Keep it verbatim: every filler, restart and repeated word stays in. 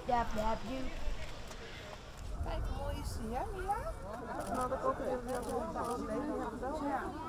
dap dap doe. Kijk, hoe mooi is die, hè, Mila? Nou, dat ook heel veel zo. Dat was leven. Ja.